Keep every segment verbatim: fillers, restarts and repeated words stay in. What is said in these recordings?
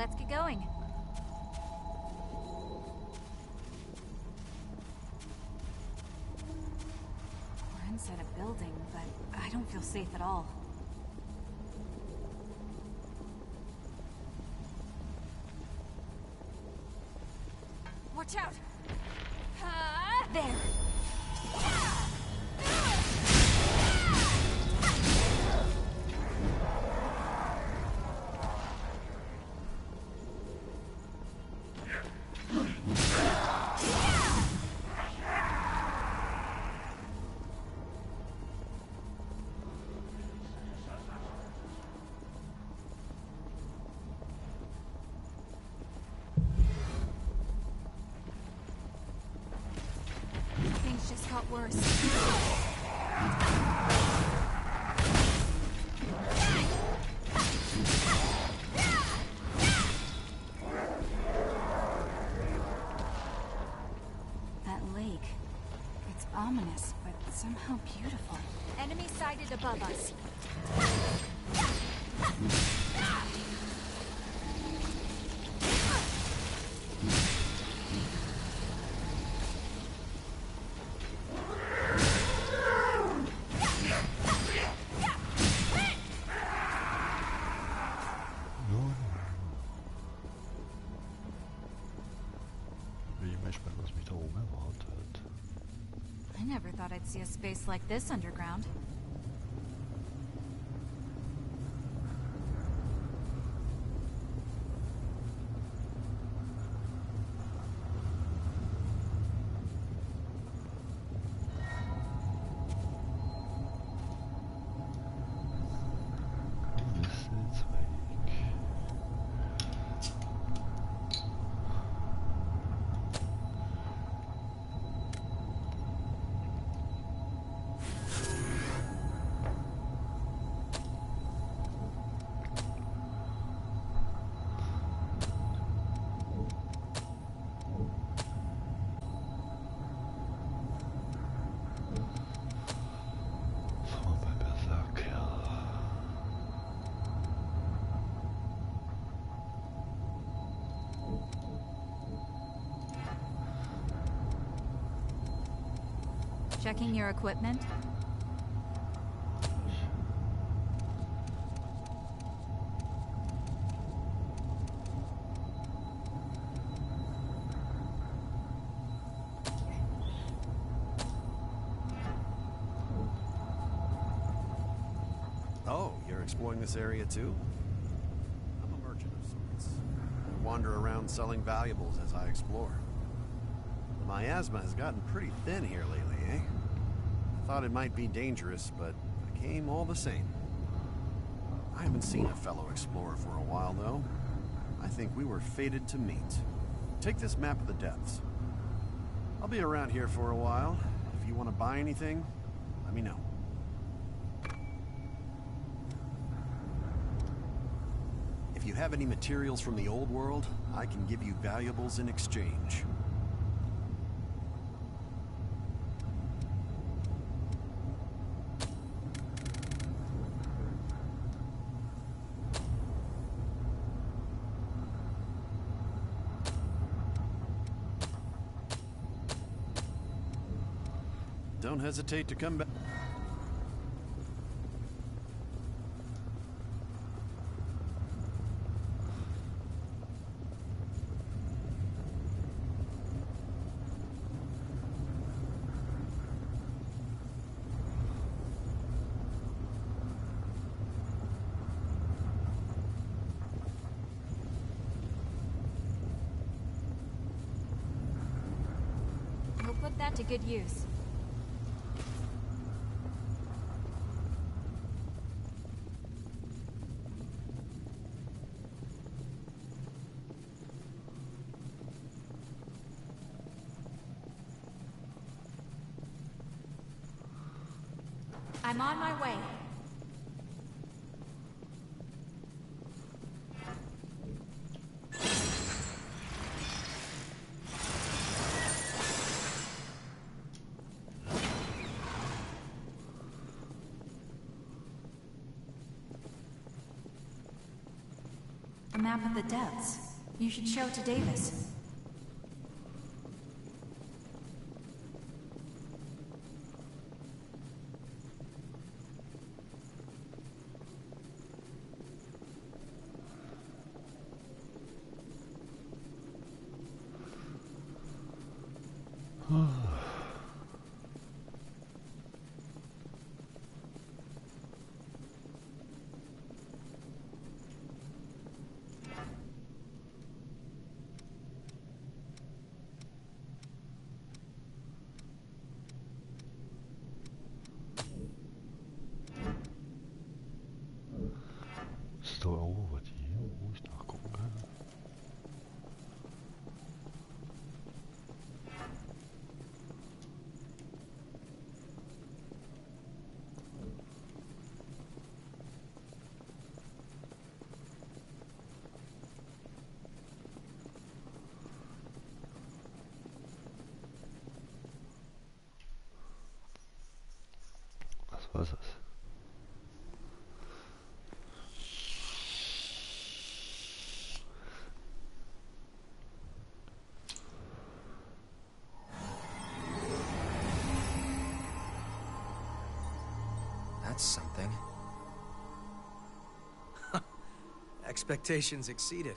let's get going. We're inside a building, but I don't feel safe at all. Watch out! Uh, there! Just got worse. That lake. It's ominous, but somehow beautiful. Enemy sighted above us. I never thought I'd see a space like this underground. Checking your equipment? Oh, you're exploring this area too? I'm a merchant of sorts. I wander around selling valuables as I explore. The miasma has gotten pretty thin here lately, eh? I thought it might be dangerous, but I came all the same. I haven't seen a fellow explorer for a while, though. I think we were fated to meet. Take this map of the depths. I'll be around here for a while. If you want to buy anything, let me know. If you have any materials from the old world, I can give you valuables in exchange. Don't hesitate to come back. We'll put that to good use. I'm on my way. map of the depths. You should show it to Davis. Står over, hvor de er snart går her. Was war's das? That's something. Expectations exceeded.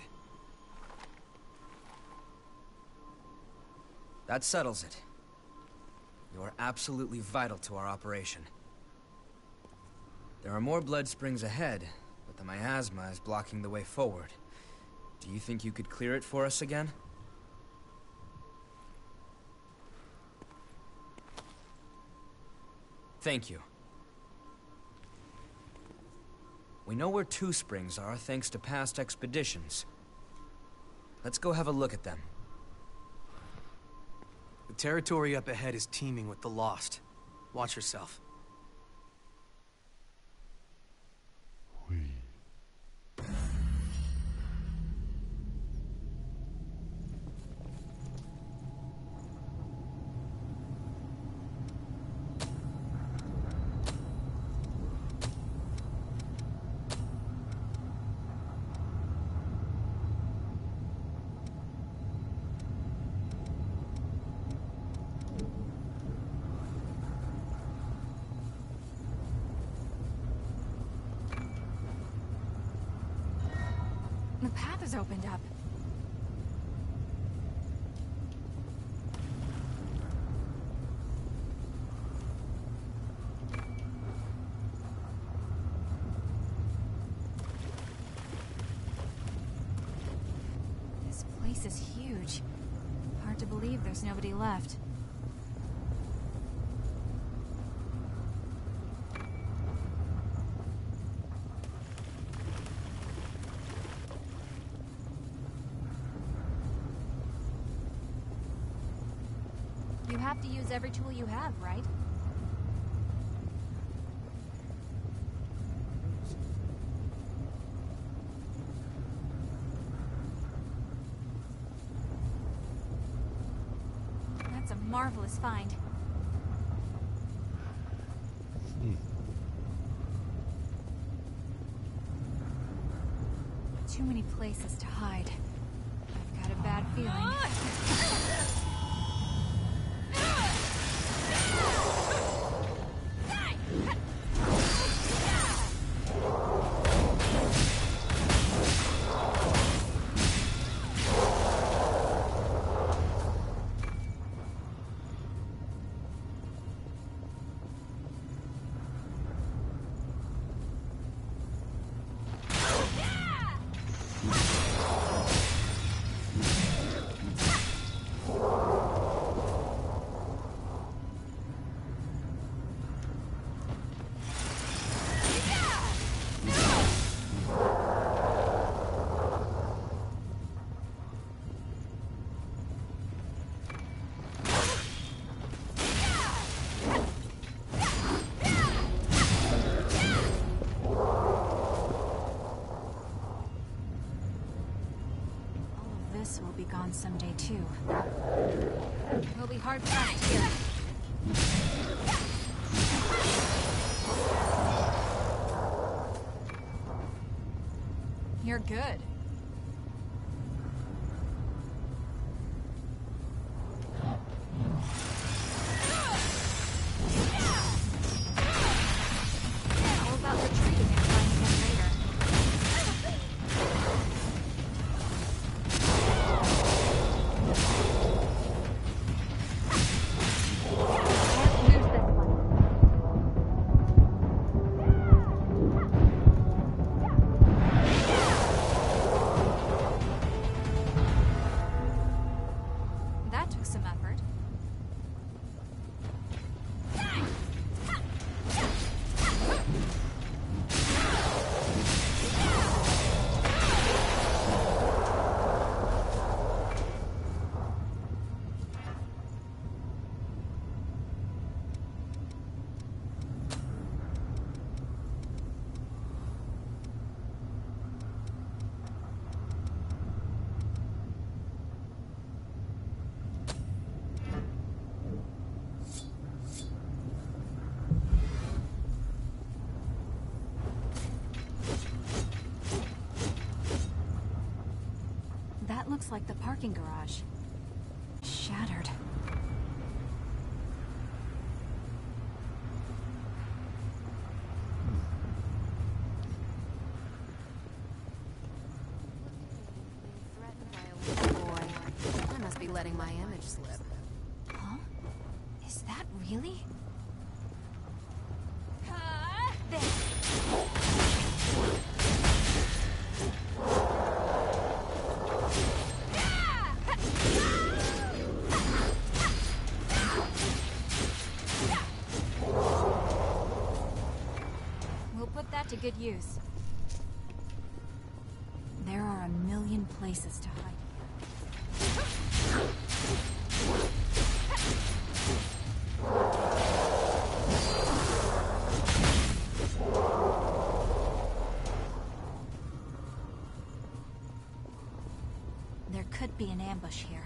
That settles it. You are absolutely vital to our operation. There are more blood springs ahead, but the miasma is blocking the way forward. Do you think you could clear it for us again? Thank you. We know where two springs are thanks to past expeditions. Let's go have a look at them. The territory up ahead is teeming with the lost. Watch yourself. Ui. The path has opened up. This place is huge. Hard to believe there's nobody left. You have to use every tool you have, right? That's a marvelous find. Hmm. Too many places to hide. I've got a bad feeling. Will be gone someday too. We'll be hard pressed here. You're good. That took some effort. That looks like the parking garage. Shattered. Boy, I must be letting my image slip. Huh? Is that really? Uh, there. We'll put that to good use. There are a million places to hide. There could be an ambush here.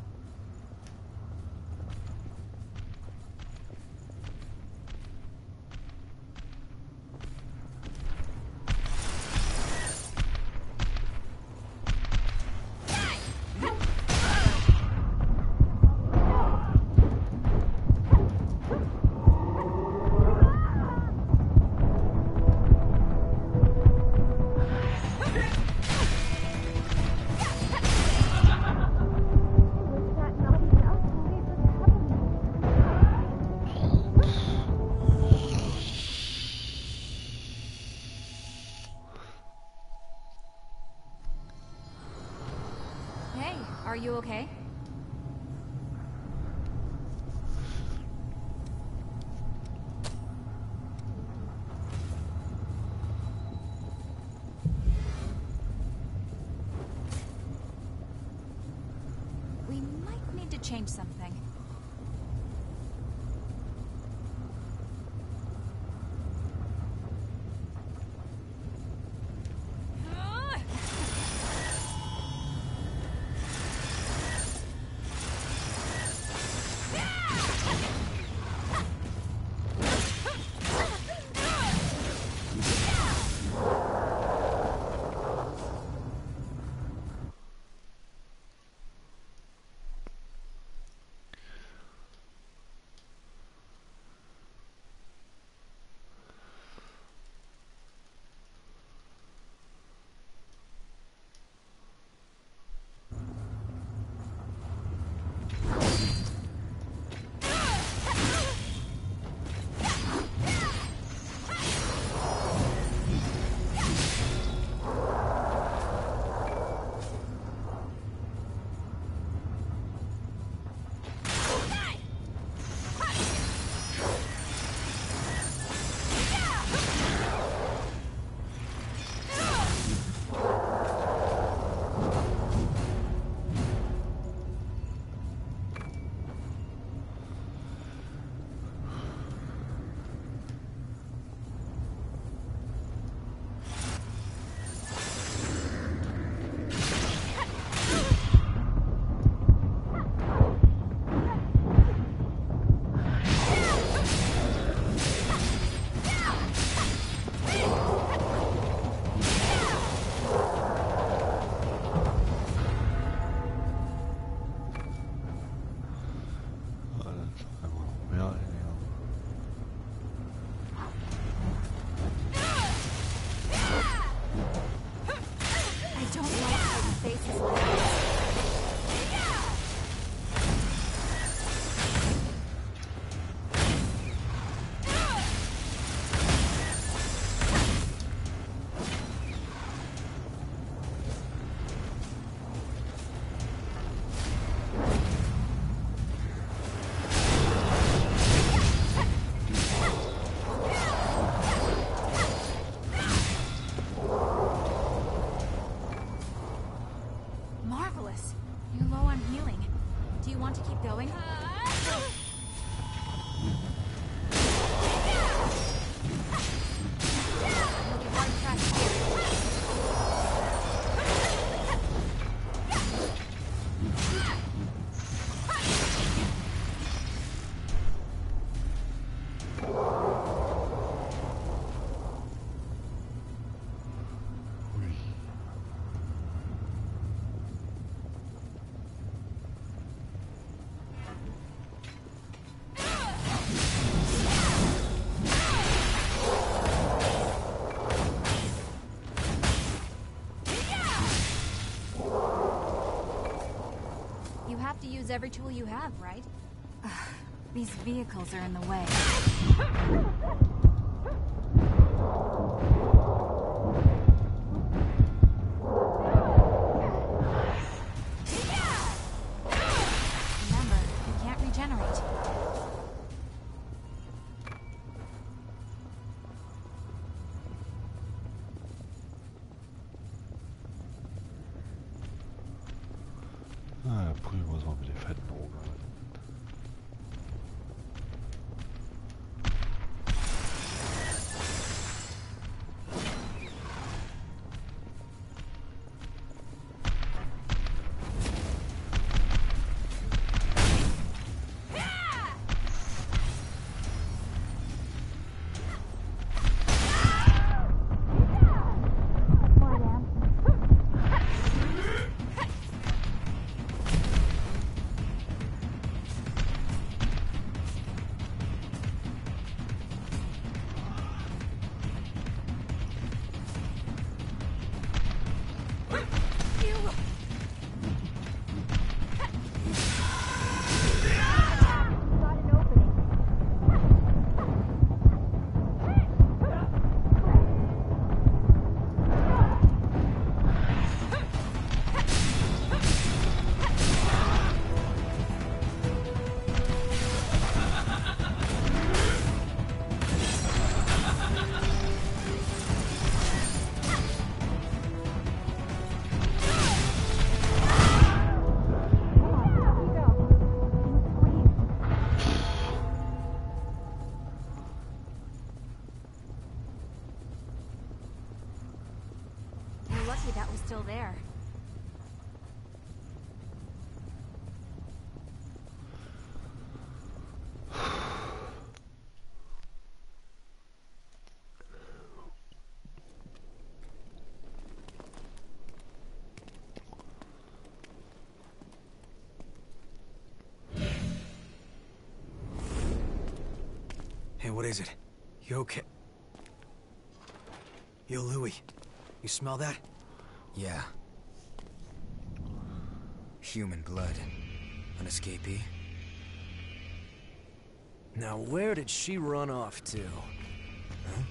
Hey, are you okay? We might need to change something. want to keep going? To use every tool you have, right? These vehicles are in the way. Remember, you can't regenerate. Ah, prüfen wir uns mal mit den fetten Augen an. That was still there. Hey, what is it? You okay? Yo, Louis. You smell that? Yeah. Human blood. An escapee. Now, where did she run off to? Huh?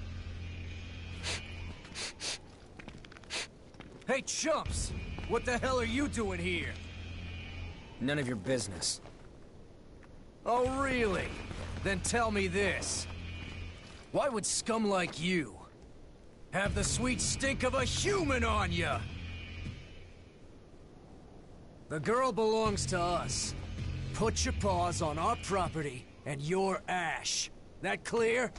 Hey, chumps! What the hell are you doing here? None of your business. Oh, really? Then tell me this. Why would scum like you have the sweet stink of a human on ya? The girl belongs to us. Put your paws on our property and your ash. That clear?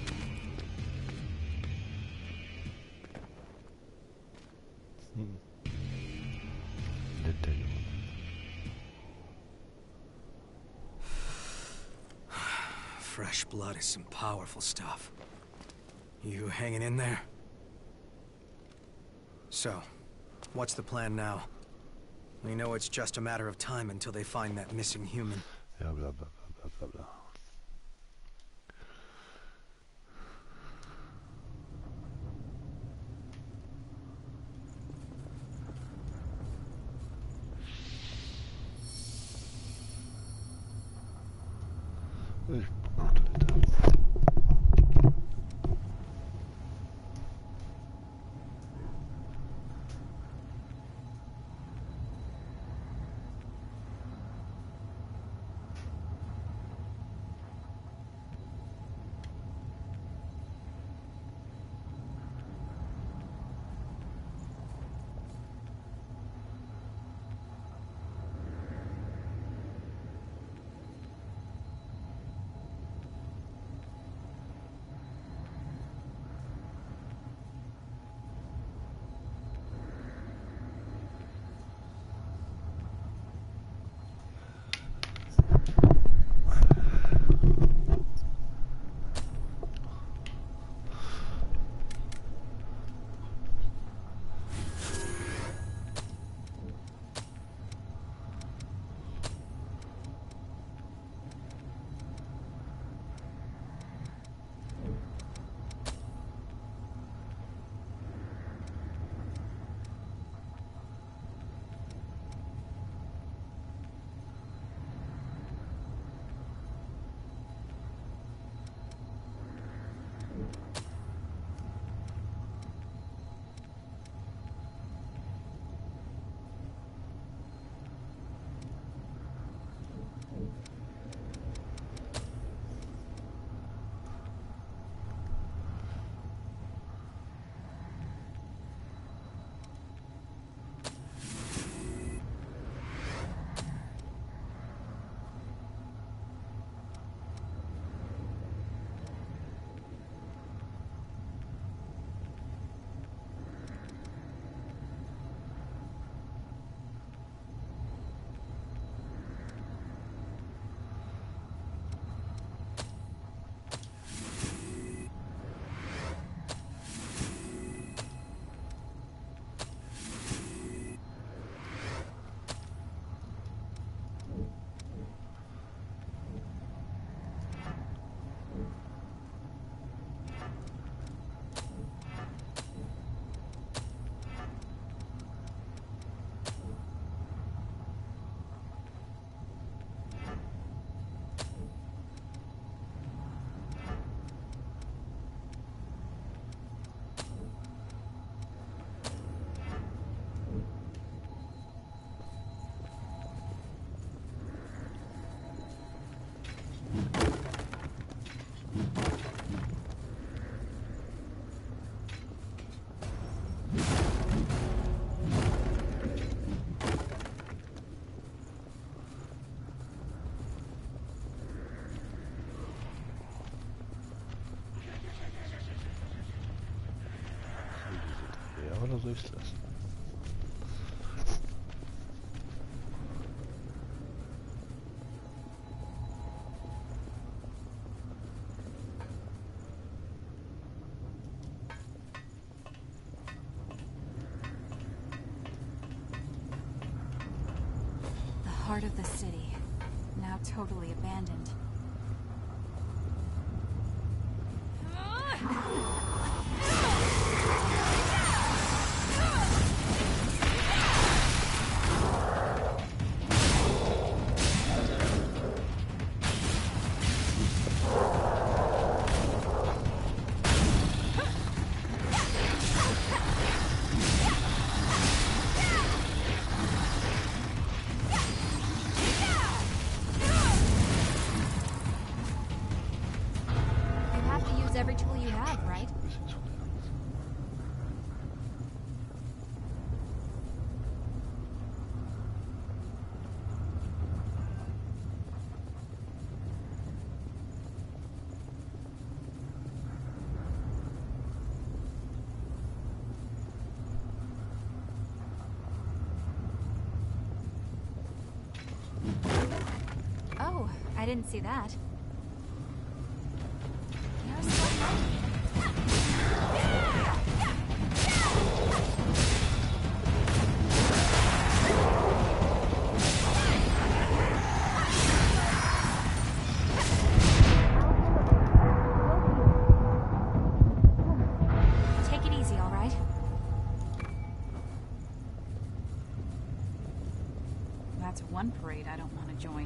Fresh blood is some powerful stuff. You hanging in there? So, what's the plan now? We know it's just a matter of time until they find that missing human. Ja, bla bla bla bla bla. Ich brauche das. useless. The heart of the city, now totally abandoned. Every tool you have, right? Oh, I didn't see that. You're so lucky. Take it easy, all right? That's one parade I don't want to join.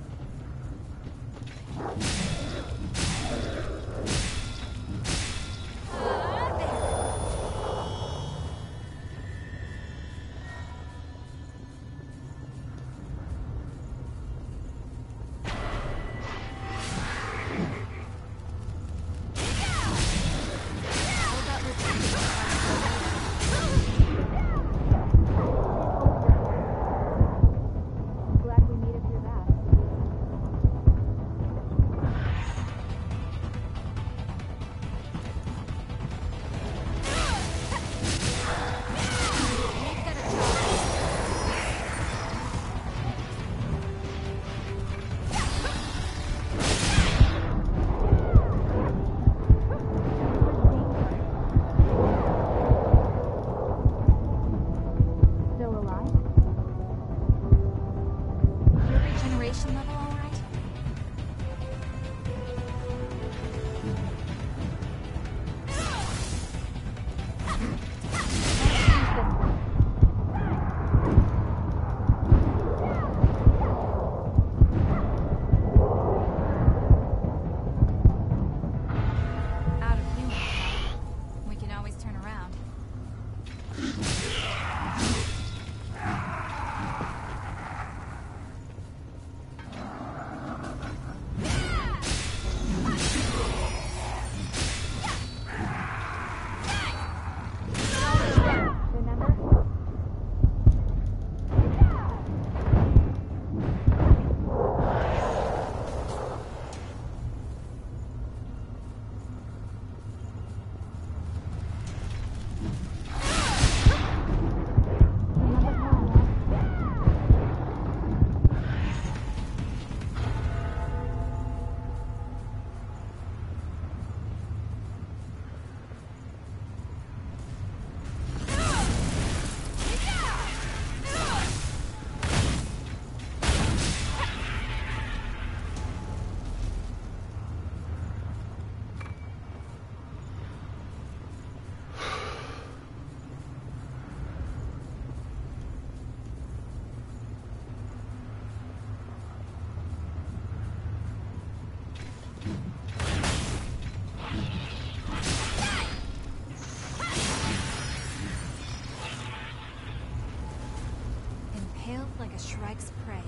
Like a Shrike's prey.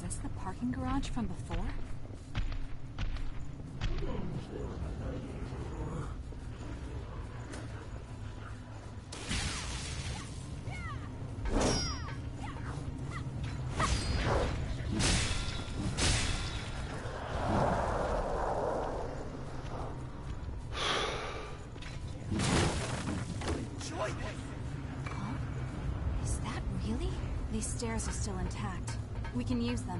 this the parking garage from before? Is that really? These stairs are still intact. We can use them.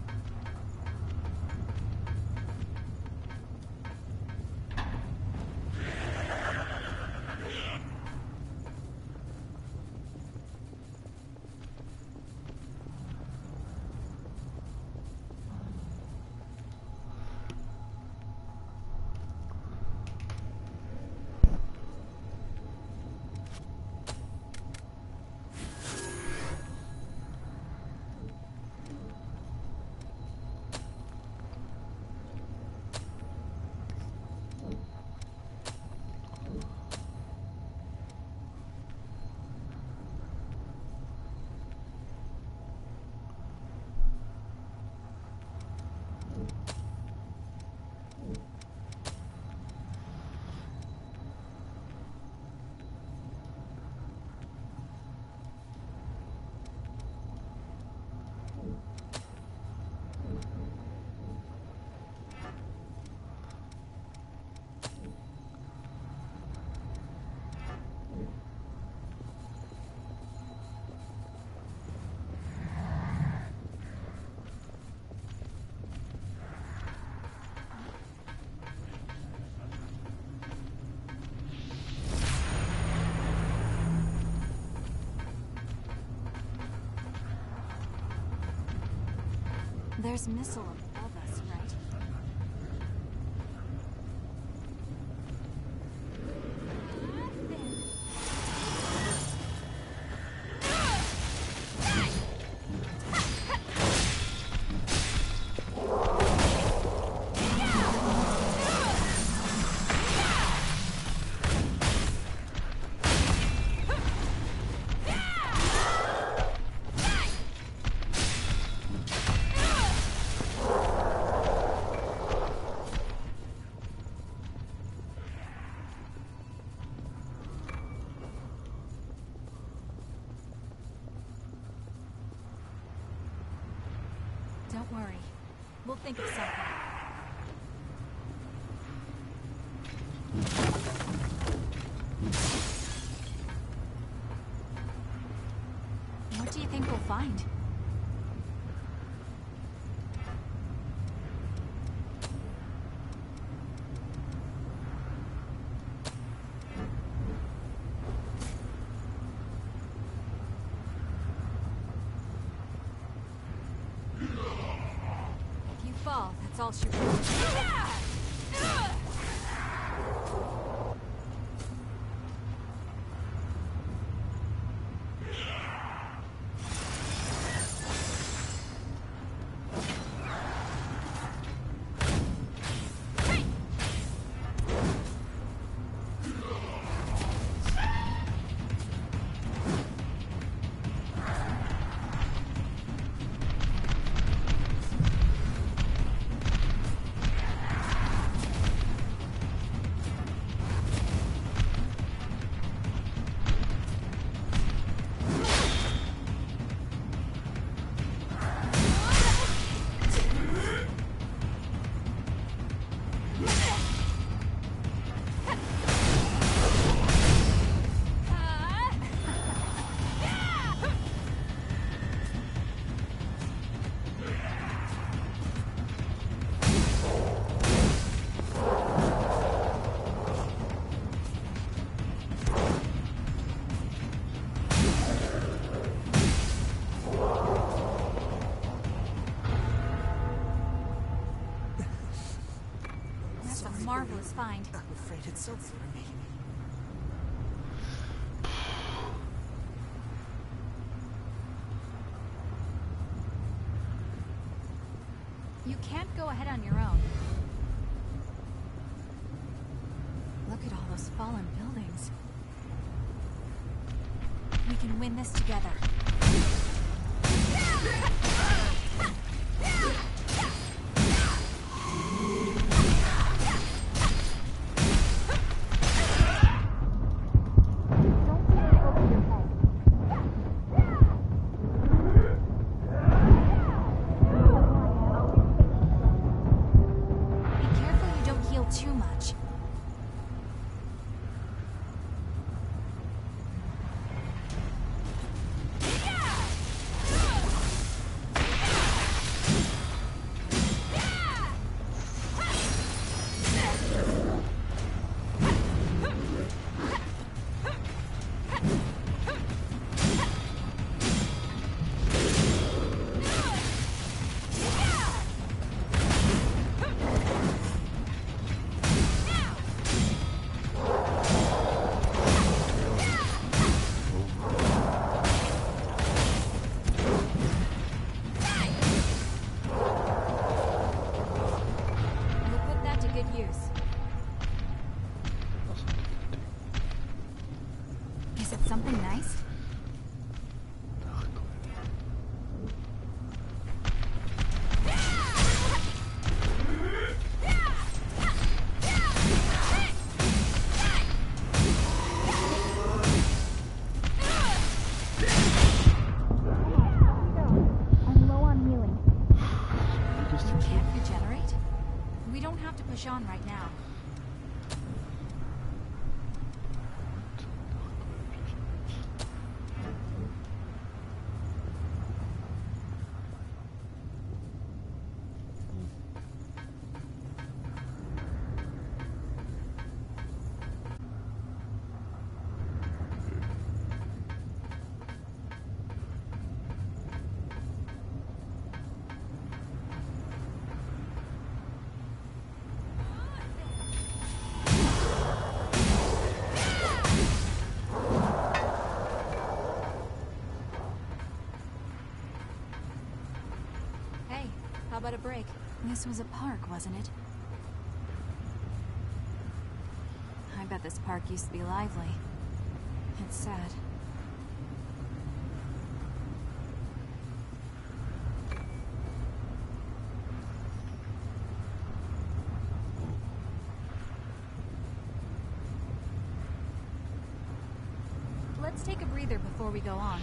There's missile above us, right? Don't worry. We'll think of something. What do you think we'll find? Fall, that's all she wrote. Marvelous find. I'm afraid it's over for me. You can't go ahead on your own. Look at all those fallen buildings. We can win this together. fuse. Was ein dickes Ding. Is it something nice? Ach komm. I'm low on healing. Dickes Ding. Can't regenerate? We don't have to push on right now. Hey, how about a break? This was a park, wasn't it? I bet this park used to be lively. It's sad. Let's take a breather before we go on.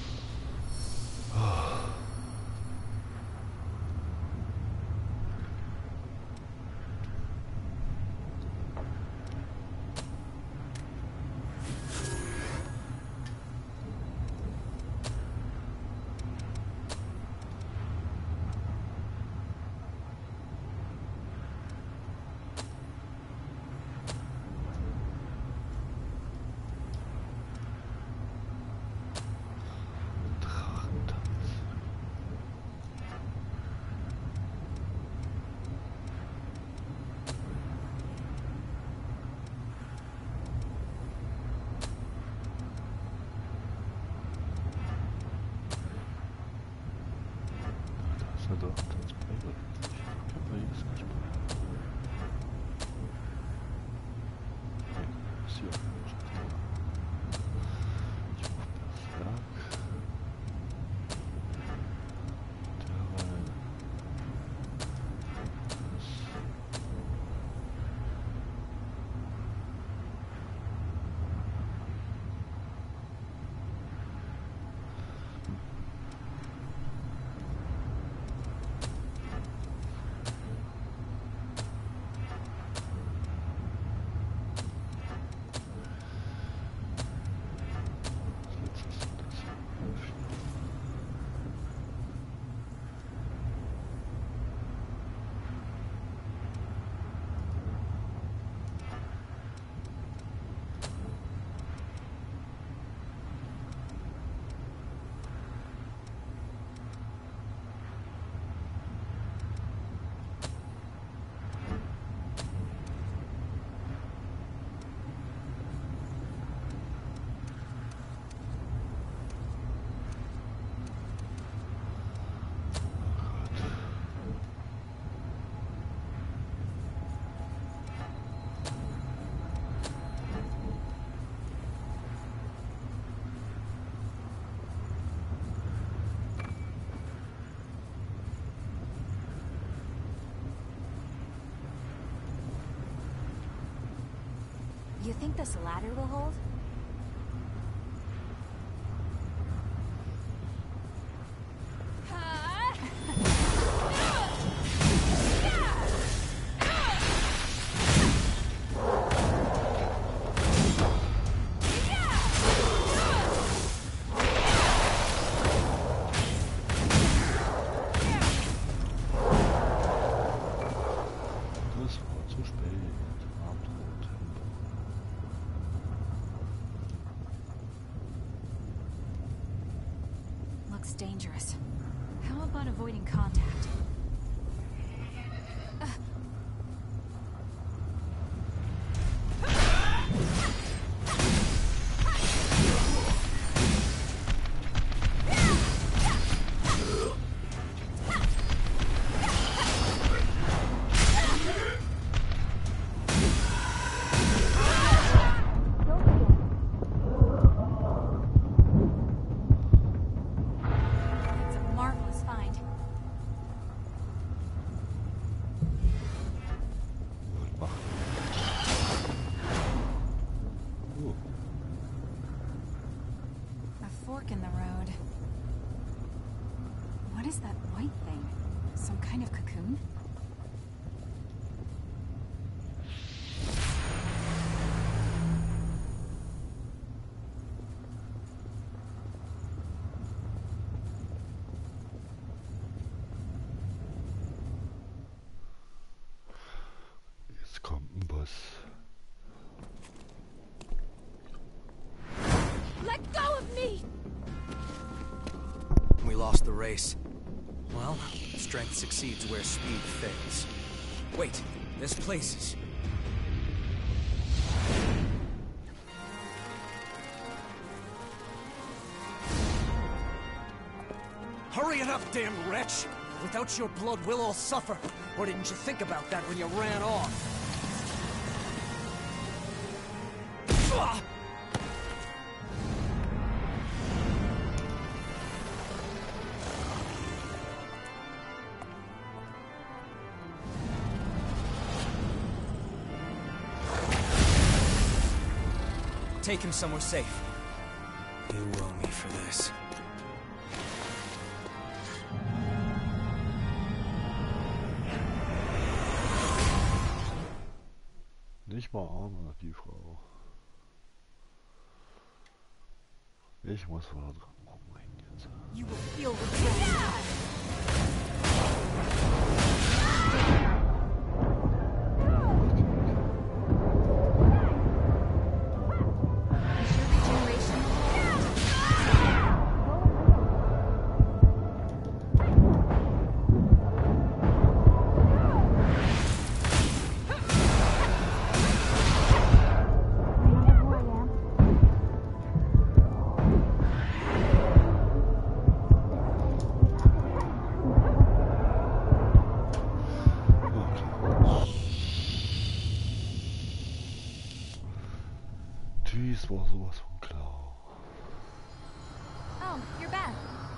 Das ist ja doch Tanzbreite. Ich hab mal jedes Mal Spaß. Nee, ist hier. Ich mach Berserk. Derweil. Das. You think this ladder will hold? Das war zu spät. Abendrot. Looks dangerous. How about avoiding contact? Uh. kind of cocoon? Jetzt kommt ein Boss. Let go of me! We lost the race. Well, strength succeeds where speed fails. Wait, there's places. Hurry it up, damn wretch! Without your blood, we'll all suffer. Or didn't you think about that when you ran off? Ah! Take him somewhere safe. You owe me for this. Nicht mal Arme, die Frau. Ich muss mal dran rumrennen jetzt. You will feel regret. Dies war sowas von klar. Oh, you're back.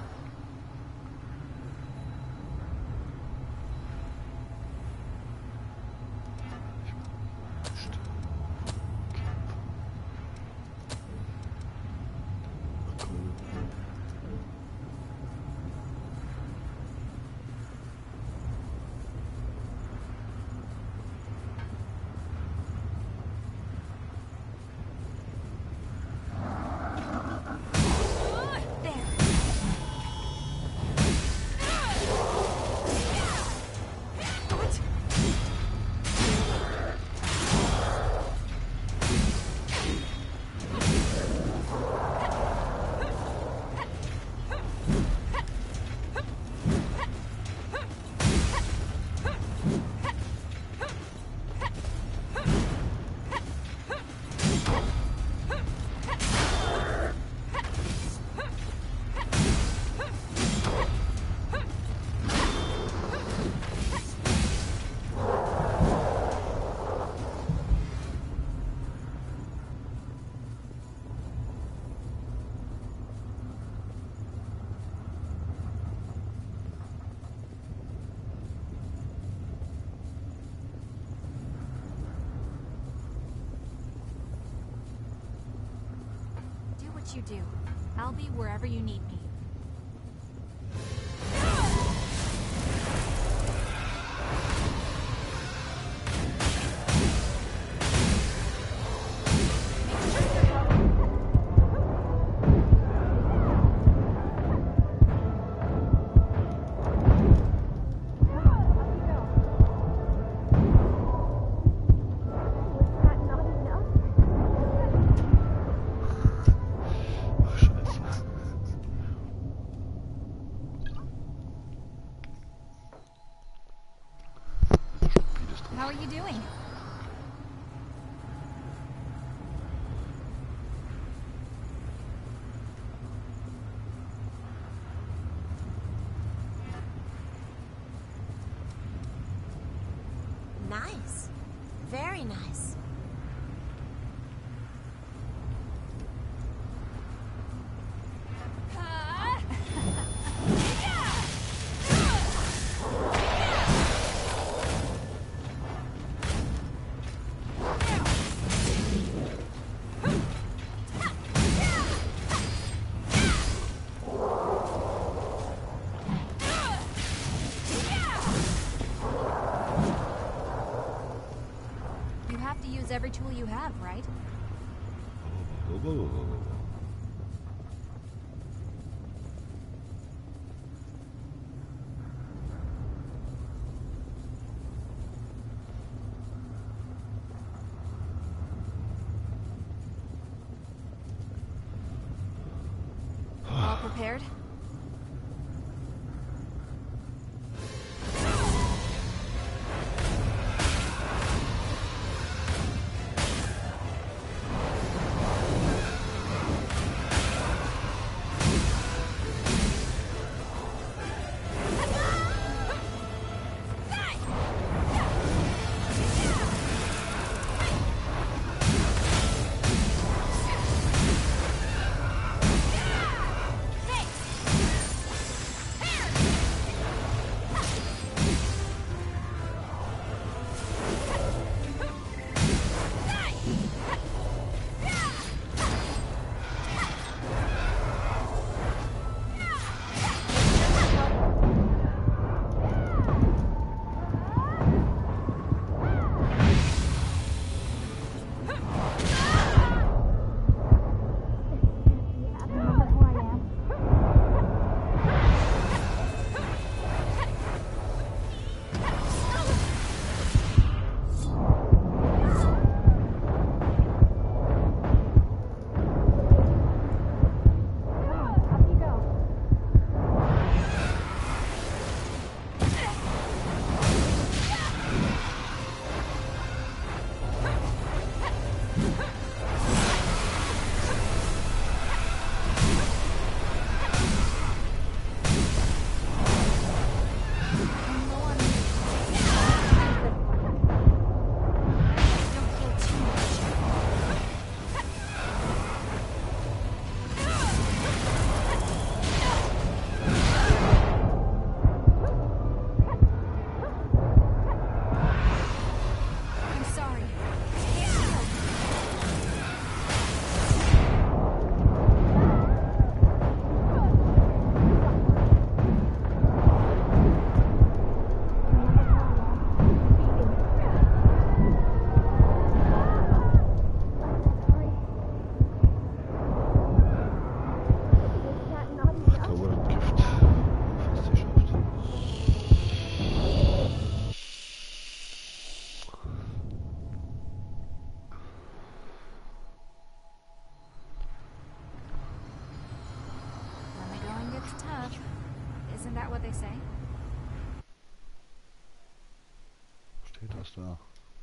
You do. I'll be wherever you need me. How are you doing? Nice. Very nice. Yeah! use every tool you have, right? All prepared? Isn't that what they say? Steht das da?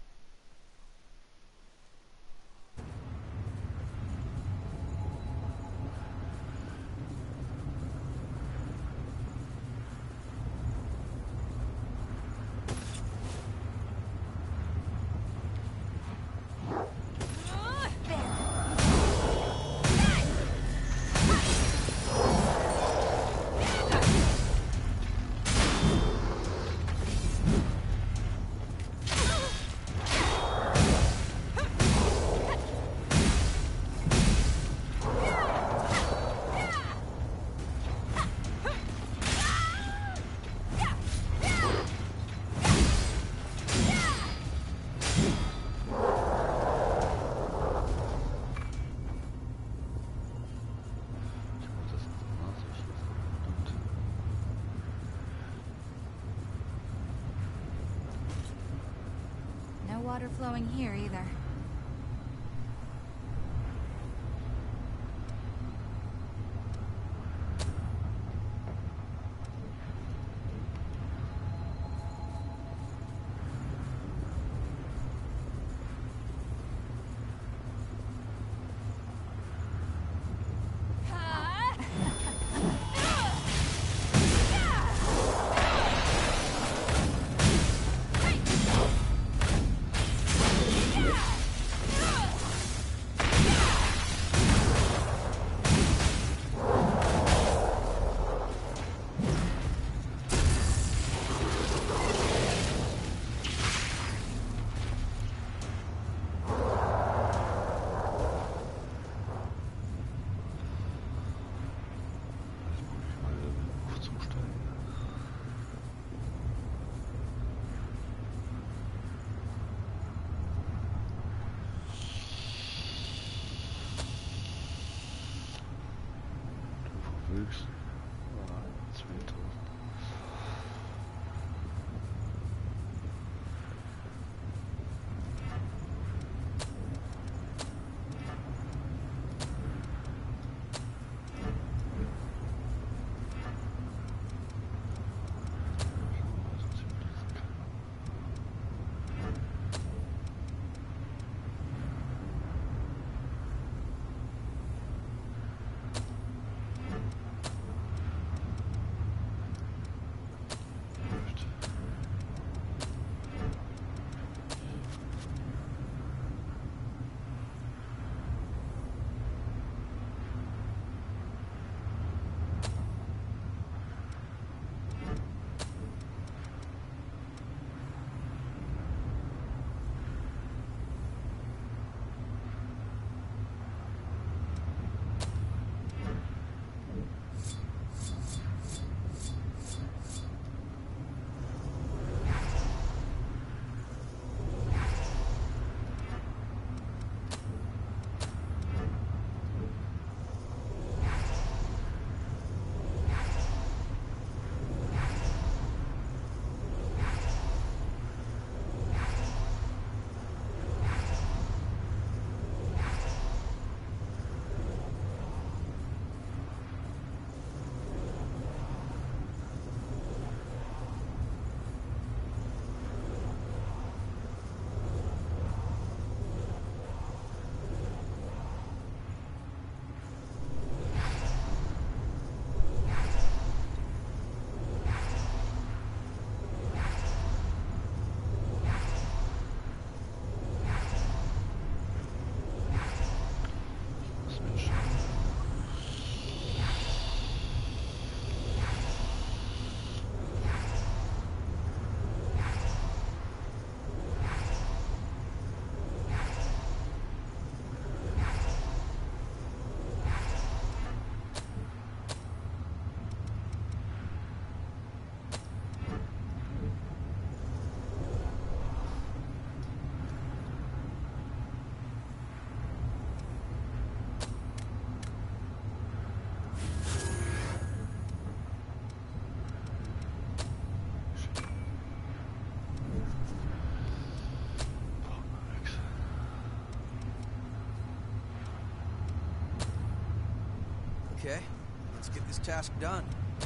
Water flowing here either. Yeah! Okay, let's get this task done.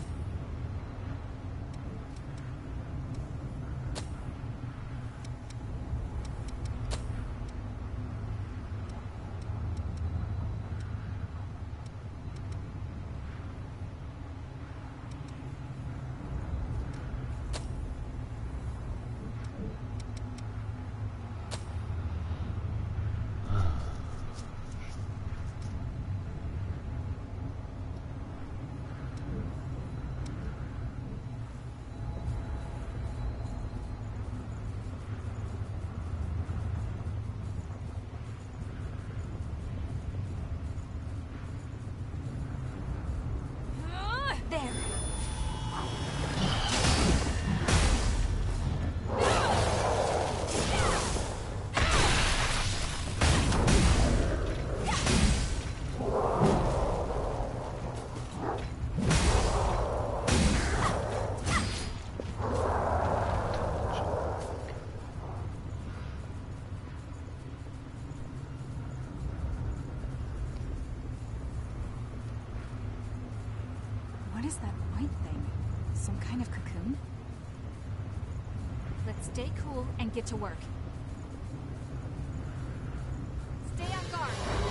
There. What is that white thing? Some kind of cocoon? Let's stay cool and get to work. Stay on guard.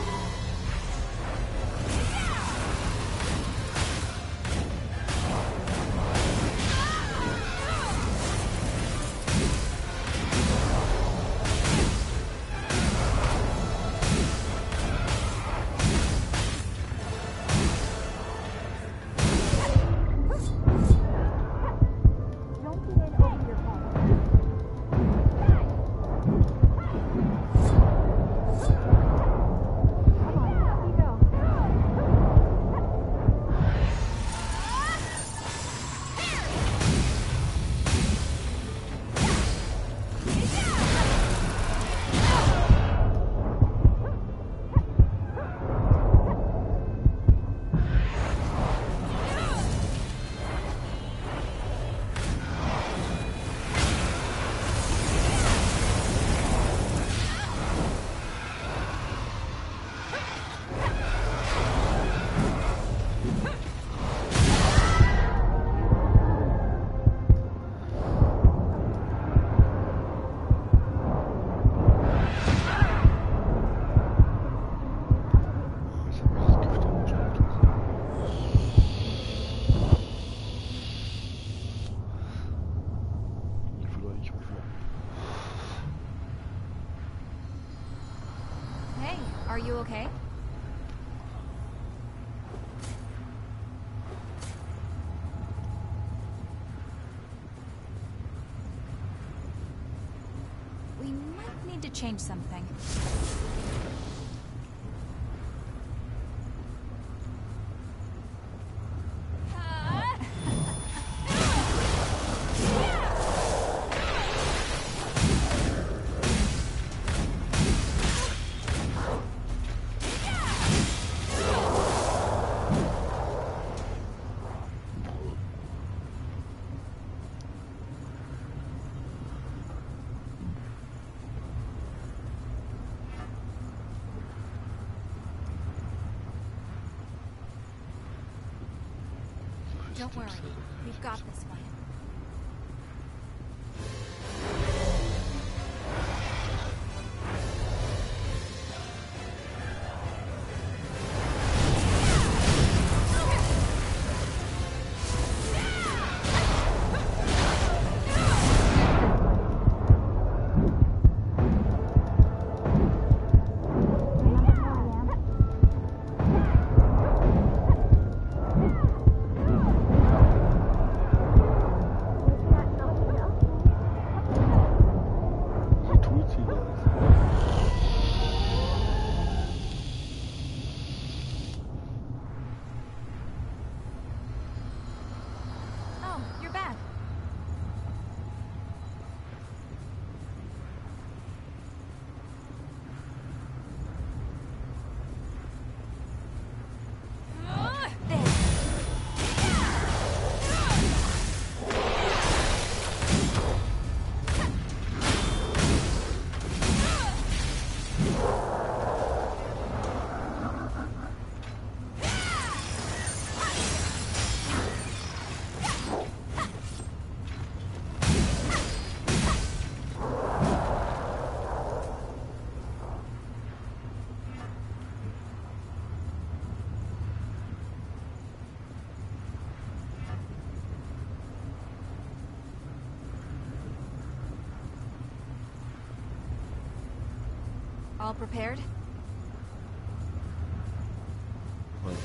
Hey, are you okay? We might need to change something. Don't worry, we've got this one. All prepared? Well,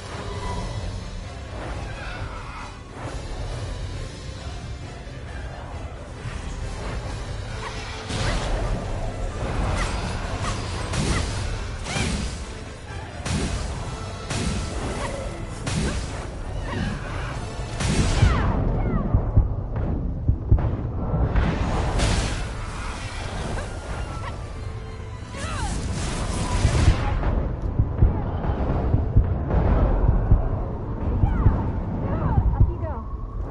Up you go.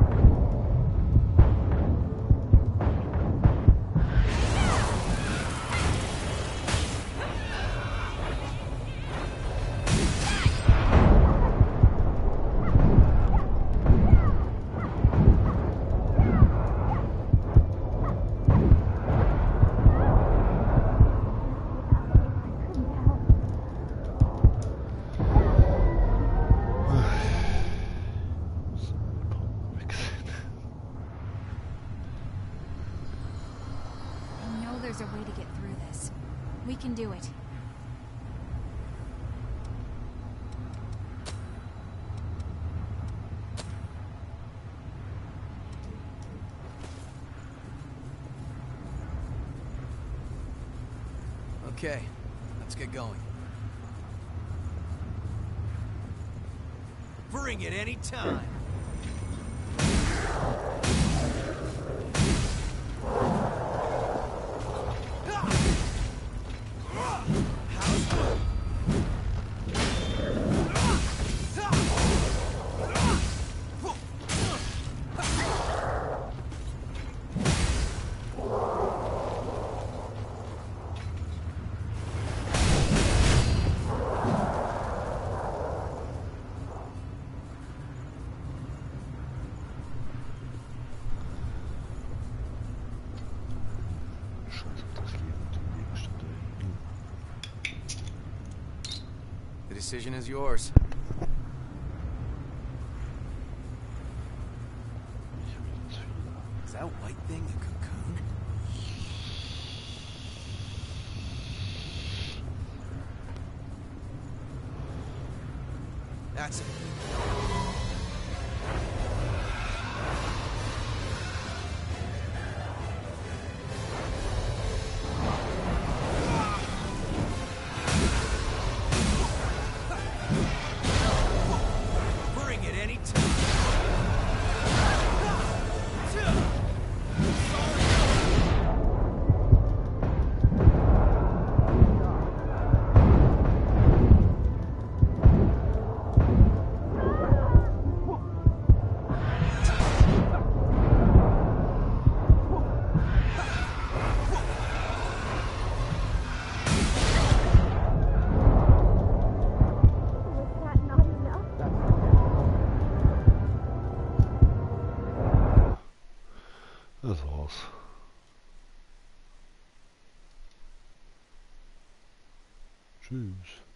I know there's a way to get through this. We can do it. Okay, let's get going. Bring it any time. Scheiße, das Leben, die Gegenstände. The decision is yours. Ich habe jetzt wieder. Is that white thing a cocoon? That's it. Bring it any time. Das war's. Tschüss.